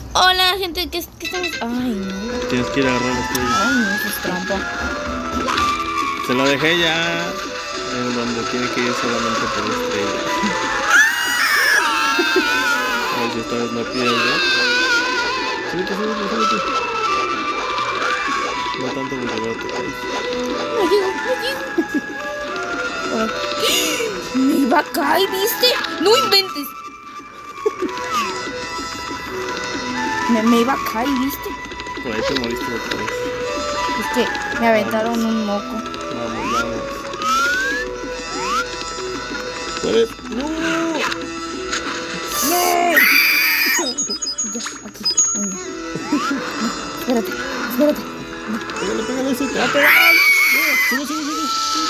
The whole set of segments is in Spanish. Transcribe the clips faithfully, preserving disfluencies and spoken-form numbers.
Hola, gente, ¿qué, qué estamos? Ay, no. Tienes que ir a agarrar la estrella. Ay, no, eso es trampa. Se lo dejé ya en donde tiene que ir solamente por la estrella. A ver si esta vez no pierde. Súbete, súbete, súbete. No tanto porque veo tu país. No llego, no llego. Me iba a caer, ¿viste? No inventes. Me, me iba a caer, ¿viste? Por ahí te moriste otra vez. Es que me aventaron vamos. Un moco. Vamos, vamos. ¿Puedes? ¡No! ¡No! Ya, aquí. Muy bien. No, espérate, espérate. Pégale, pégale, ese te va a pegar. Sube, sube, sube.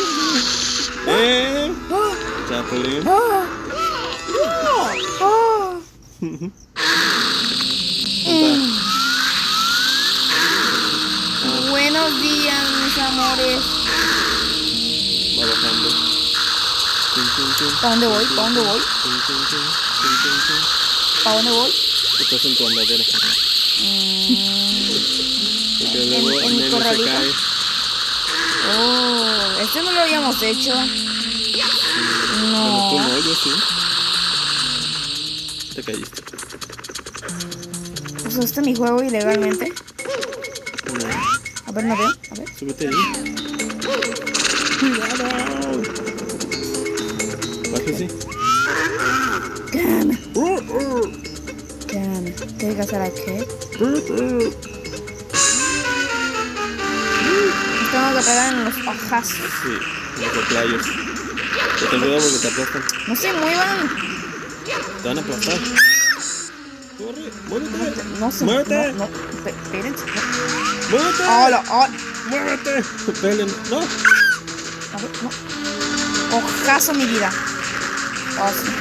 ¡Eh! Chapulín. ¡Ah! ¡Ah! Buenos días, mis amores. Va bajando. ¿Para dónde voy? ¿Para dónde voy? ¿Para dónde voy? Estás en tu andadera. Mm. Porque En, luego en mi corralito. se cae. Oh, este no lo habíamos hecho. No. Bueno, tú no, yo sí. Te caíste. ¿Usaste mi juego ilegalmente? No. A ver, no veo. A ver. Súbete ahí. ¡Cuidado! Bájese. Gana. Uh, uh. Gana. ¿Qué hay que hacer aquí? Uh, uh. Tengo que pegar en los ojazos. Sí, en los playos. Te ten cuidado porque te aplastan. No se muevan. Te van a aplastar. Corre, muévete. No se Muévete. No, no. Espérense. No. Muévete. Hola, hola. Muévete. Peleen. No. A ver, no. Ojazo, mi vida. Oh, sí.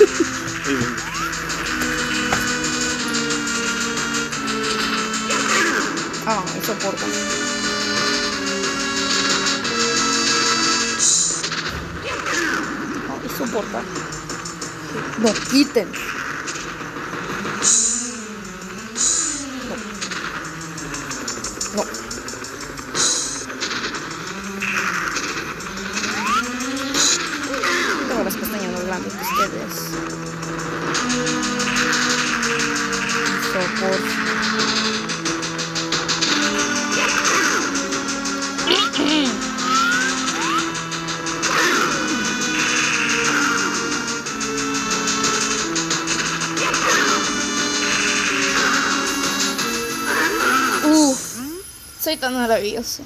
Ah, eso porta. No, eso porta. No, quiten. No. No. Tengo las pestañas más grandes que ustedes. Sopor. Uf, soy tan maravilloso.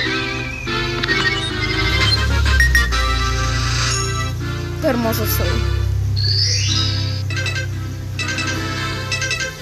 Qué hermoso soy.